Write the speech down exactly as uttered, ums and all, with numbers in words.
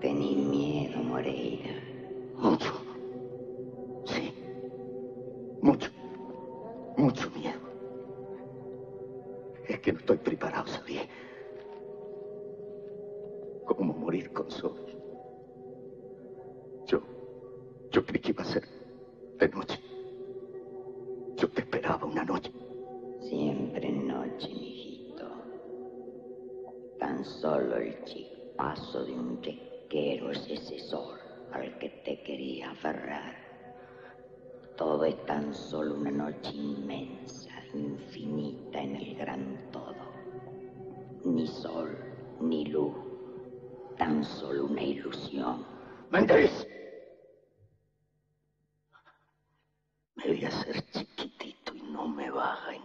Tení miedo, Moreira. Mucho. Sí. Mucho. Mucho miedo. Es que no estoy preparado, ¿sabía? ¿Cómo morir con Sol? Yo... Yo creí que iba a ser de noche. Yo te esperaba una noche. Siempre noche, mijito. Tan solo el chispazo de un yesquero es ese sol al que te quería aferrar. Todo es tan solo una noche inmensa, infinita en el gran todo. Ni sol, ni luz, tan solo una ilusión. ¡Méndez! Me voy a hacer chiquitito y no me vas a